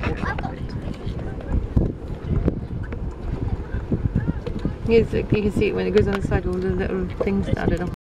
Yes, you can see it when it goes on the side, all the little things added up.